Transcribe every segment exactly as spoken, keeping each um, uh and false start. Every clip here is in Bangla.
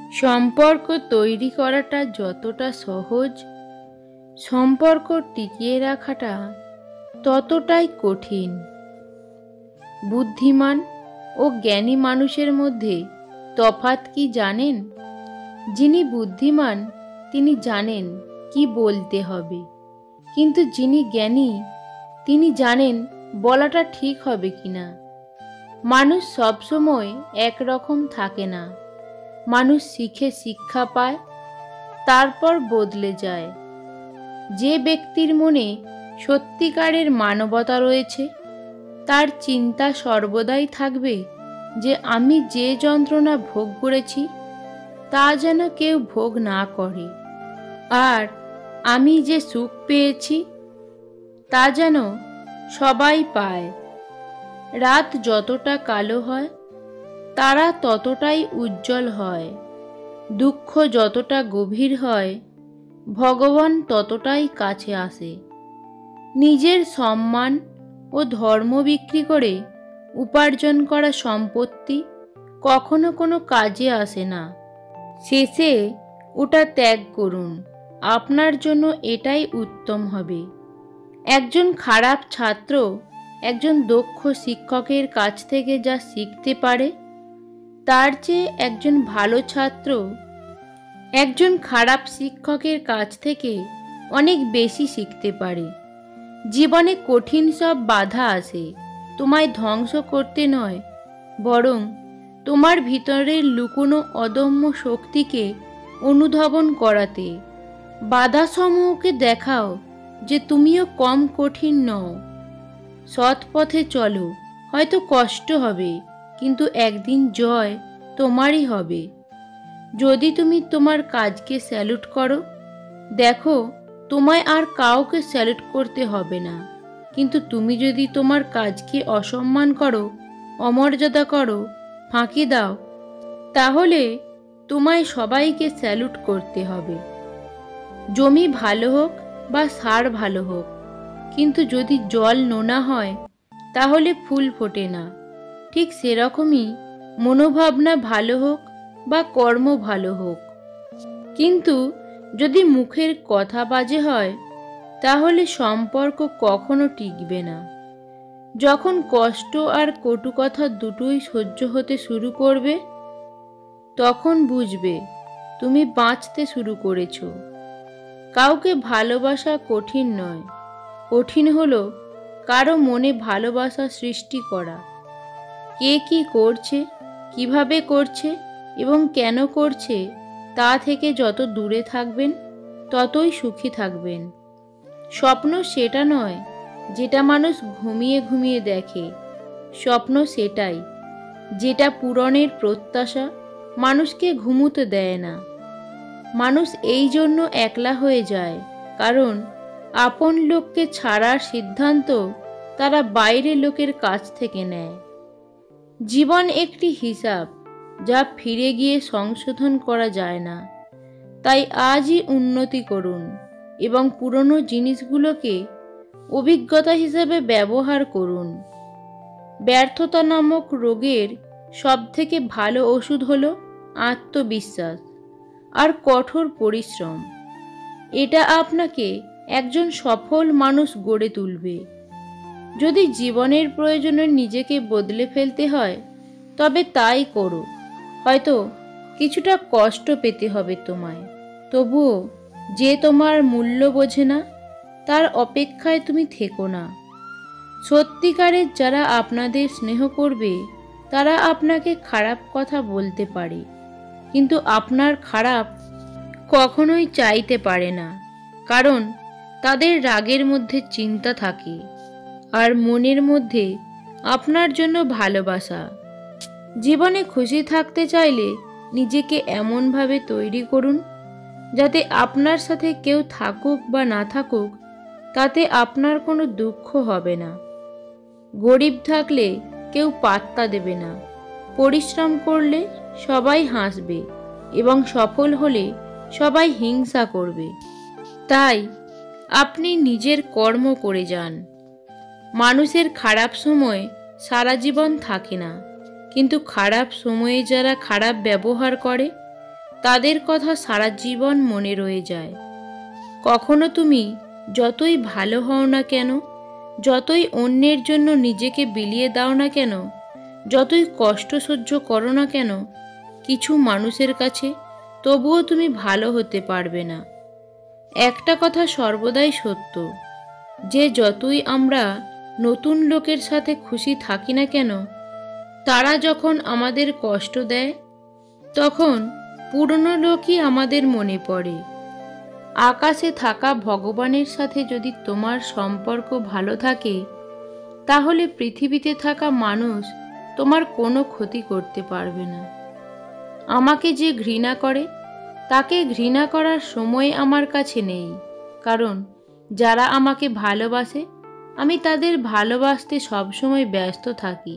সম্পর্ক তৈরি করাটা যতটা সহজ, সম্পর্ক টিকিয়ে রাখাটা ততটাই কঠিন। বুদ্ধিমান ও জ্ঞানী মানুষের মধ্যে তফাৎ কি জানেন? যিনি বুদ্ধিমান তিনি জানেন কি বলতে হবে, কিন্তু যিনি জ্ঞানী তিনি জানেন বলাটা ঠিক হবে কিনা। মানুষ সবসময় একরকম থাকে না। মানুষ শিখে শিক্ষা পায়, তারপর বদলে যায়। যে ব্যক্তির মনে সত্যিকারের মানবতা রয়েছে, তার চিন্তা সর্বদাই থাকবে যে আমি যে যন্ত্রণা ভোগ করেছি তা যেন কেউ ভোগ না করে, আর আমি যে সুখ পেয়েছি তা যেন সবাই পায়। রাত যতটা কালো হয় তারা ততটাই উজ্জ্বল হয়। দুঃখ যতটা গভীর হয় ভগবান ততটাই কাছে আসে। নিজের সম্মান ও ধর্ম বিক্রি করে উপার্জন করা সম্পত্তি কখনো কোনো কাজে আসে না। শেষে ওটা ত্যাগ করুন, আপনার জন্য এটাই উত্তম হবে। একজন খারাপ ছাত্র একজন দক্ষ শিক্ষকের কাছ থেকে যা শিখতে পারে, তার চেয়ে একজন ভালো ছাত্র একজন খারাপ শিক্ষকের কাছ থেকে অনেক বেশি শিখতে পারে। জীবনে কঠিন সব বাধা আসে তোমায় ধ্বংস করতে নয়, বরং তোমার ভিতরের লুকোনো অদম্য শক্তিকে অনুধাবন করাতে। বাধাসমূহকে দেখাও যে তুমিও কম কঠিন নও। সৎ পথে চলো, হয়তো কষ্ট হবে, কিন্তু একদিন জয় তোমারই হবে। যদি তুমি তোমার কাজকে স্যালুট করো, দেখো তোমায় আর কাউকে স্যালুট করতে হবে না। কিন্তু তুমি যদি তোমার কাজকে অসম্মান করো, অমর্যাদা করো, ফাঁকি দাও, তাহলে তোমায় সবাইকে স্যালুট করতে হবে। জমি ভালো হোক বা সার ভালো হোক, কিন্তু যদি জল নোনা হয় তাহলে ফুল ফোটে না। ঠিক সেরকমই মনোভাবনা ভালো হোক বা কর্ম ভালো হোক, কিন্তু যদি মুখের কথা বাজে হয় তাহলে সম্পর্ক কখনো টিকবে না। যখন কষ্ট আর কটু কথা দুটোই সহ্য হতে শুরু করবে, তখন বুঝবে তুমি বাঁচতে শুরু করেছো। কাউকে ভালোবাসা কঠিন নয়, কঠিন হলো কারো মনে ভালোবাসা সৃষ্টি করা। কে কি করছে, কিভাবে করছে এবং কেন করছে তা থেকে যত দূরে থাকবেন ততই সুখী থাকবেন। স্বপ্ন সেটা নয় যেটা মানুষ ঘুমিয়ে ঘুমিয়ে দেখে, স্বপ্ন সেটাই যেটা পূরণের প্রত্যাশা মানুষকে ঘুমোতে দেয় না। মানুষ এই জন্য একলা হয়ে যায় কারণ আপন লোককে ছাড়ার সিদ্ধান্ত তারা বাইরের লোকের কাছ থেকে নেয়। জীবন একটি হিসাব যা ফিরে গিয়ে সংশোধন করা যায় না। তাই আজই উন্নতি করুন এবং পুরনো জিনিসগুলোকে অভিজ্ঞতা হিসেবে ব্যবহার করুন। ব্যর্থতা নামক রোগের সবথেকে ভালো ওষুধ হলো আত্মবিশ্বাস আর কঠোর পরিশ্রম। এটা আপনাকে একজন সফল মানুষ গড়ে তুলবে। যদি জীবনের প্রয়োজনে নিজেকে বদলে ফেলতে হয় তবে তাই করো। হয়তো কিছুটা কষ্ট পেতে হবে তোমায়, তবুও যে তোমার মূল্য বোঝে না তার অপেক্ষায় তুমি থেকো না। সত্যিকারের যারা আপনাদের স্নেহ করবে তারা আপনাকে খারাপ কথা বলতে পারে, কিন্তু আপনার খারাপ কখনোই চাইতে পারে না, কারণ তাদের রাগের মধ্যে চিন্তা থাকে আর মনের মধ্যে আপনার জন্য ভালোবাসা। জীবনে খুশি থাকতে চাইলে নিজেকে এমনভাবে তৈরি করুন যাতে আপনার সাথে কেউ থাকুক বা না থাকুক তাতে আপনার কোনো দুঃখ হবে না। গরিব থাকলে কেউ পাত্তা দেবে না, পরিশ্রম করলে সবাই হাসবে এবং সফল হলে সবাই হিংসা করবে। তাই আপনি নিজের কর্ম করে যান। মানুষের খারাপ সময় সারা জীবন থাকে না, কিন্তু খারাপ সময়ে যারা খারাপ ব্যবহার করে তাদের কথা সারা জীবন মনে রয়ে যায়। কখনো তুমি যতই ভালো হও না কেন, যতই অন্যের জন্য নিজেকে বিলিয়ে দাও না কেন, যতই কষ্ট সহ্য করো না কেন, কিছু মানুষের কাছে তবুও তুমি ভালো হতে পারবে না। একটা কথা সর্বদাই সত্য, যে যতই আমরা নতুন লোকের সাথে খুশি থাকি না কেন, তারা যখন আমাদের কষ্ট দেয় তখন পুরনো লোকই আমাদের মনে পড়ে। আকাশে থাকা ভগবানের সাথে যদি তোমার সম্পর্ক ভালো থাকে, তাহলে পৃথিবীতে থাকা মানুষ তোমার কোনো ক্ষতি করতে পারবে না। আমাকে যে ঘৃণা করে তাকে ঘৃণা করার সময় আমার কাছে নেই, কারণ যারা আমাকে ভালোবাসে আমি তাদের ভালোবাসতে সবসময় ব্যস্ত থাকি।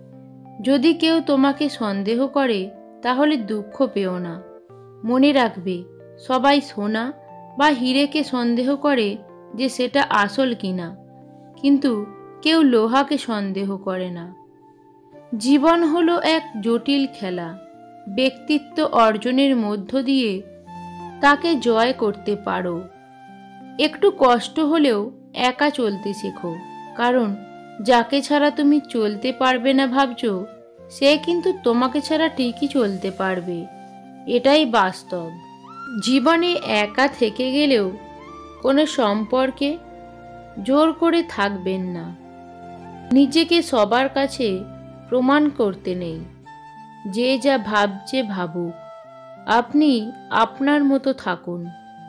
যদি কেউ তোমাকে সন্দেহ করে তাহলে দুঃখ পেও না। মনে রাখবে, সবাই সোনা বা হীরেকে সন্দেহ করে যে সেটা আসল কিনা, কিন্তু কেউ লোহাকে সন্দেহ করে না। জীবন হলো এক জটিল খেলা। ব্যক্তিত্ব অর্জনের মধ্য দিয়ে তাকে জয় করতে পারো। একটু কষ্ট হলেও একা চলতে শেখো, কারণ যাকে ছাড়া তুমি চলতে পারবে না ভাবছো, সে কিন্তু তোমাকে ছাড়া ঠিকই চলতে পারবে। এটাই বাস্তব। জীবনে একা থেকে গেলেও কোনো সম্পর্কে জোর করে থাকবেন না। নিজেকে সবার কাছে প্রমাণ করতে নেই। যে যা ভাবছে ভাবুক, আপনি আপনার মতো থাকুন।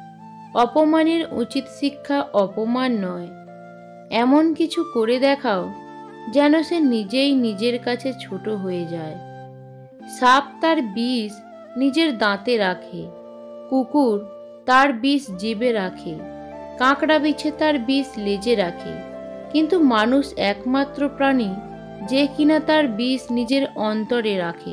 অপমানের উচিত শিক্ষা অপমান নয়, এমন কিছু করে দেখাও যেন সে নিজেই নিজের কাছে ছোট হয়ে যায়। সাপ তার বিষ নিজের দাঁতে রাখে, কুকুর তার বিষ জিভে রাখে, কাঁকড়া বিছে তার বিষ লেজে রাখে, কিন্তু মানুষ একমাত্র প্রাণী যে কিনা তার বিষ নিজের অন্তরে রাখে।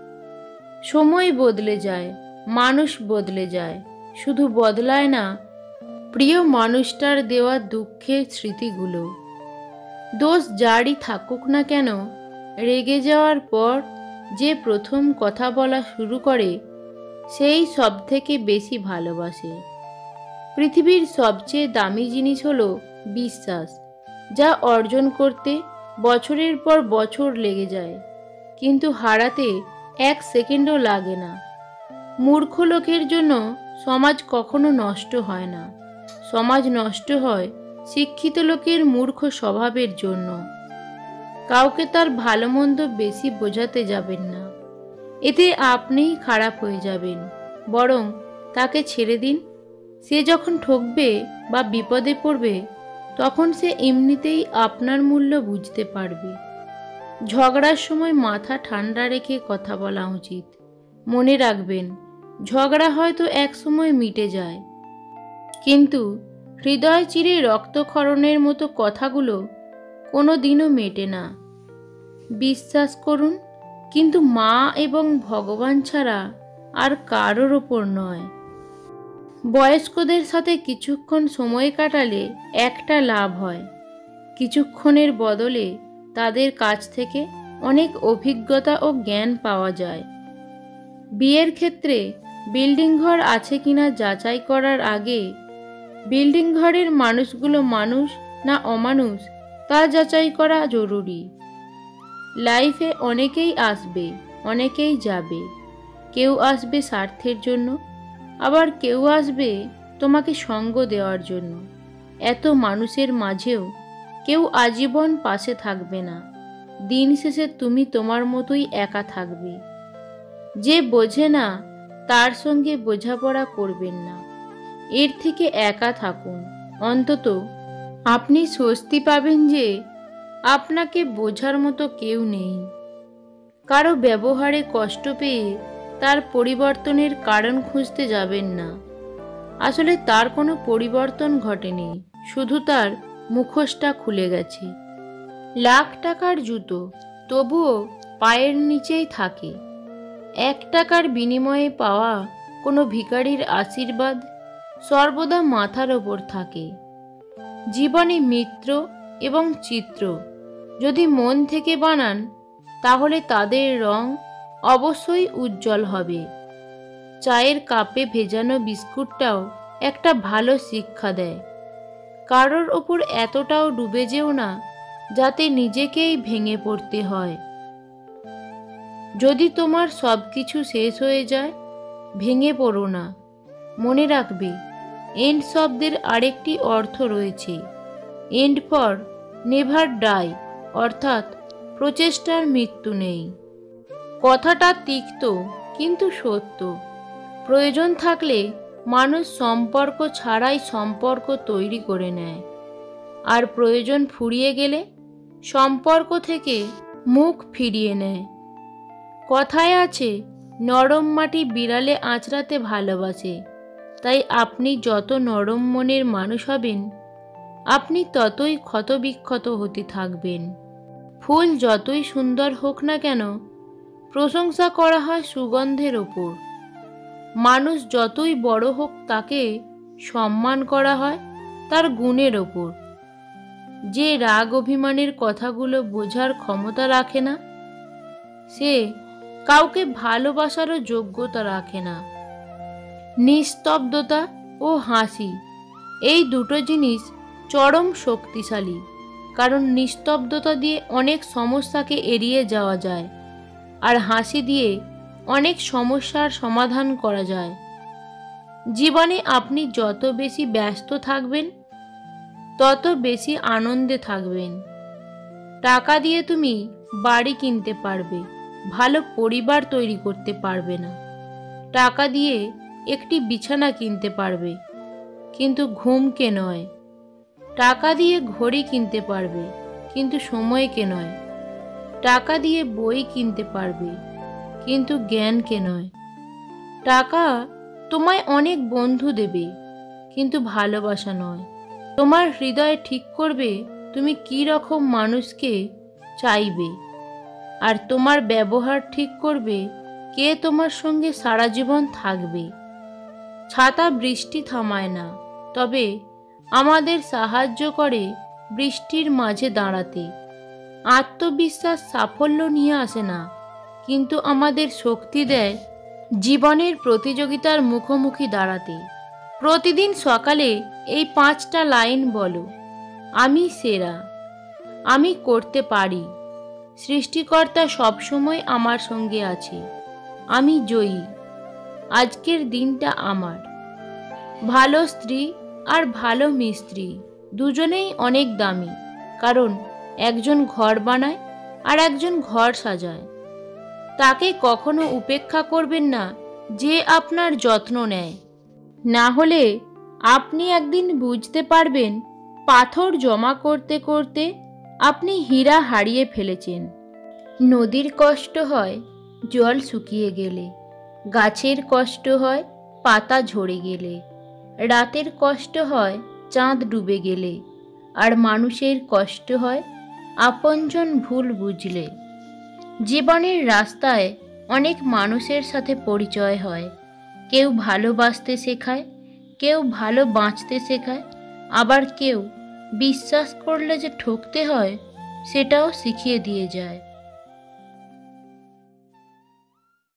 সময় বদলে যায়, মানুষ বদলে যায়, শুধু বদলায় না প্রিয় মানুষটার দেওয়া দুঃখের স্মৃতিগুলো। দোষ যারই থাকুক না কেন, রেগে যাওয়ার পর যে প্রথম কথা বলা শুরু করে সেই সব থেকে বেশি ভালোবাসে। পৃথিবীর সবচেয়ে দামি জিনিস হলো বিশ্বাস, যা অর্জন করতে বছরের পর বছর লেগে যায়, কিন্তু হারাতে এক সেকেন্ডও লাগে না। মূর্খ লোকের জন্য সমাজ কখনো নষ্ট হয় না, সমাজ নষ্ট হয় শিক্ষিত লোকের মূর্খ স্বভাবের জন্য। কাউকে তার ভালো মন্দ বেশি বোঝাতে যাবেন না, এতে আপনিই খারাপ হয়ে যাবেন। বরং তাকে ছেড়ে দিন। সে যখন ঠকবে বা বিপদে পড়বে তখন সে এমনিতেই আপনার মূল্য বুঝতে পারবে। ঝগড়ার সময় মাথা ঠান্ডা রেখে কথা বলা উচিত। মনে রাখবেন, ঝগড়া হয়তো এক সময় মিটে যায়, কিন্তু হৃদয় চিরে রক্তক্ষরণের মতো কথাগুলো কোনো দিনও মেটে না। বিশ্বাস করুন, কিন্তু মা এবং ভগবান ছাড়া আর কারোর ওপর নয়। বয়স্কদের সাথে কিছুক্ষণ সময় কাটালে একটা লাভ হয়, কিছুক্ষণের বদলে তাদের কাছ থেকে অনেক অভিজ্ঞতা ও জ্ঞান পাওয়া যায়। বিয়ের ক্ষেত্রে বিল্ডিং ঘর আছে কিনা যাচাই করার আগে বিল্ডিং ঘরের মানুষগুলো মানুষ না অমানুষ তা যাচাই করা জরুরি। লাইফে অনেকেই আসবে, অনেকেই যাবে। কেউ আসবে স্বার্থের জন্য, আবার কেউ আসবে তোমাকে সঙ্গ দেওয়ার জন্য। এত মানুষের মাঝেও কেউ আজীবন পাশে থাকবে না। দিন শেষে তুমি তোমার মতোই একা থাকবে। যে বোঝে না তার সঙ্গে বোঝাপড়া করবেন না, এর থেকে একা থাকুন। অন্তত আপনি স্বস্তি পাবেন যে আপনাকে বোঝার মতো কেউ নেই। কারো ব্যবহারে কষ্ট পেয়ে তার পরিবর্তনের কারণ খুঁজতে যাবেন না। আসলে তার কোনো পরিবর্তন ঘটেনি, শুধু তার মুখোশটা খুলে গেছে। লাখ টাকার জুতো তবুও পায়ের নিচেই থাকে। এক টাকার বিনিময়ে পাওয়া কোনো ভিখারির আশীর্বাদ সর্বদা মাথার ওপর থাকে। জীবনে মিত্র এবং চিত্র যদি মন থেকে বানান, তাহলে তাদের রং অবশ্যই উজ্জ্বল হবে। চায়ের কাপে ভেজানো বিস্কুটটাও একটা ভালো শিক্ষা দেয়। কারোর ওপর এতটাও ডুবে যেও না যাতে নিজেকেই ভেঙে পড়তে হয়। যদি তোমার সব কিছু শেষ হয়ে যায়, ভেঙে পড়ো না। মনে রাখবে, এন্ড শব্দের আরেকটি অর্থ রয়েছে, এন্ড ফর নেভার ডাই, অর্থাৎ প্রচেষ্টার মৃত্যু নেই। কথাটা তিক্ত কিন্তু সত্য। প্রয়োজন থাকলে মানুষ সম্পর্ক ছাড়াই সম্পর্ক তৈরি করে নেয়, আর প্রয়োজন ফুরিয়ে গেলে সম্পর্ক থেকে মুখ ফিরিয়ে নেয়। কথায় আছে, নরম মাটি বিড়ালে আঁচড়াতে ভালোবাসে। তাই আপনি যত নরম মনের মানুষ হবেন, আপনি ততই ক্ষতবিক্ষত হতে থাকবেন। ফুল যতই সুন্দর হোক না কেন, প্রশংসা করা হয় সুগন্ধের ওপর। মানুষ যতই বড় হোক, তাকে সম্মান করা হয় তার গুণের ওপর। যে রাগ অভিমানের কথাগুলো বোঝার ক্ষমতা রাখে না, সে কাউকে ভালোবাসারও যোগ্যতা রাখে না। নিস্তব্ধতা ও হাসি, এই দুটো জিনিস চরম শক্তিশালী। কারণ নিস্তব্ধতা দিয়ে অনেক সমস্যাকে এড়িয়ে যাওয়া যায়, আর হাসি দিয়ে অনেক সমস্যার সমাধান করা যায়। জীবনে আপনি যত বেশি ব্যস্ত থাকবেন, তত বেশি আনন্দে থাকবেন। টাকা দিয়ে তুমি বাড়ি কিনতে পারবে, ভালো পরিবার তৈরি করতে পারবে না। টাকা দিয়ে একটি বিছানা কিনতে পারবে, কিন্তু ঘুমকে নয়। টাকা দিয়ে ঘড়ি কিনতে পারবে, কিন্তু সময়কে নয়। টাকা দিয়ে বই কিনতে পারবে, কিন্তু জ্ঞানকে নয়। টাকা তোমায় অনেক বন্ধু দেবে, কিন্তু ভালোবাসা নয়। তোমার হৃদয় ঠিক করবে তুমি কী রকম মানুষকে চাইবে, আর তোমার ব্যবহার ঠিক করবে কে তোমার সঙ্গে সারা জীবন থাকবে। ছাতা বৃষ্টি থামায় না, তবে আমাদের সাহায্য করে বৃষ্টির মাঝে দাঁড়াতে। আত্মবিশ্বাস সাফল্য নিয়ে আসে না, কিন্তু আমাদের শক্তি দেয় জীবনের প্রতিযোগিতার মুখোমুখি দাঁড়াতে। প্রতিদিন সকালে এই পাঁচটা লাইন বলো। আমি সেরা, আমি করতে পারি, সৃষ্টিকর্তা সবসময় আমার সঙ্গে আছে, আমি জয়ী, আজকের দিনটা আমার। ভালো স্ত্রী আর ভালো মিস্ত্রি দুজনেই অনেক দামি, কারণ একজন ঘর বানায় আর একজন ঘর সাজায়। তাকে কখনো উপেক্ষা করবেন না যে আপনার যত্ন নেয়, না হলে আপনি একদিন বুঝতে পারবেন পাথর জমা করতে করতে আপনি হীরা হারিয়ে ফেলেছেন। নদীর কষ্ট হয় জল শুকিয়ে গেলে, গাছের কষ্ট হয় পাতা ঝরে গেলে, রাতের কষ্ট হয় চাঁদ ডুবে গেলে, আর মানুষের কষ্ট হয় আপনজন ভুল বুঝলে। জীবনের রাস্তায় অনেক মানুষের সাথে পরিচয় হয়। কেউ ভালোবাসতে শেখায়, কেউ ভালো বাঁচতে শেখায়, আবার কেউ বিশ্বাস করলে যে ঠকতে হয় সেটাও শিখিয়ে দিয়ে যায়।